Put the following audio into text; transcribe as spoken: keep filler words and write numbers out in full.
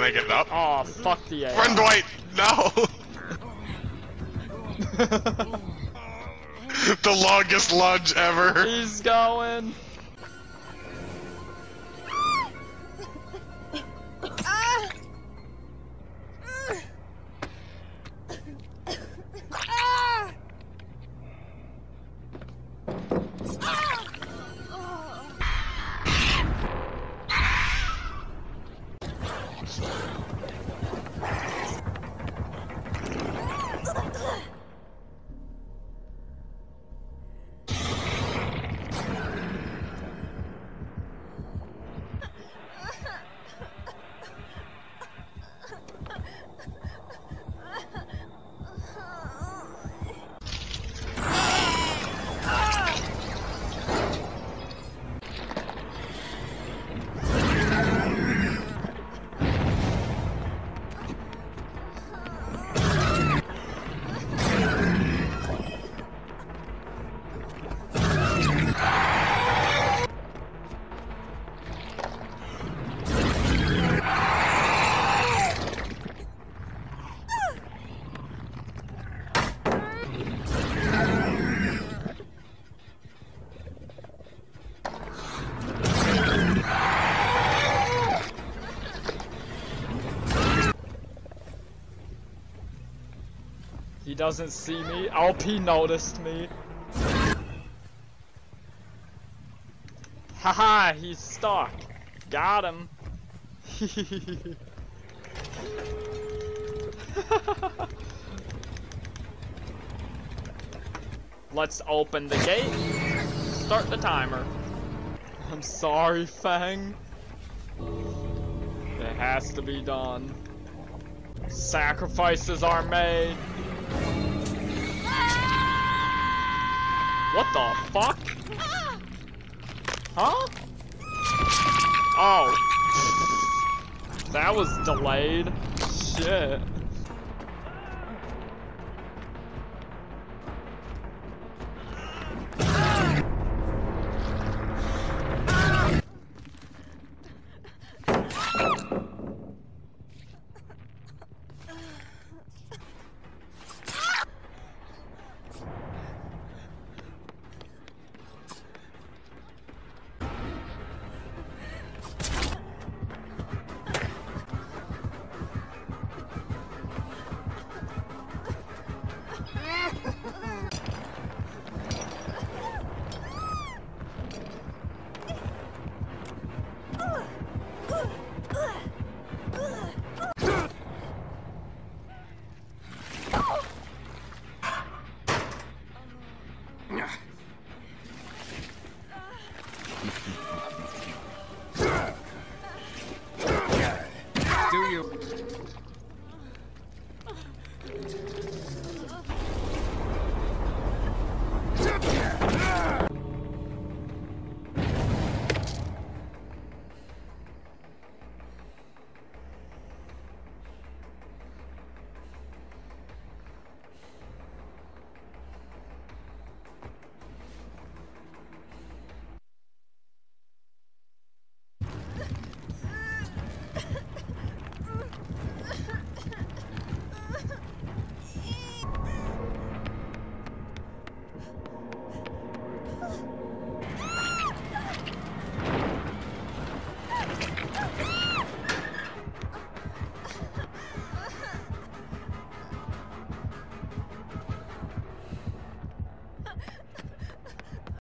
make it up. Oh, fuck the A I. Run, Dwight! No! The longest lunge ever. He's going. He doesn't see me. Oh, he noticed me. Haha, he's stuck. Got him. Let's open the gate. Start the timer. I'm sorry, Fang. It has to be done. Sacrifices are made. What the fuck? Huh? Oh. That was delayed. Shit.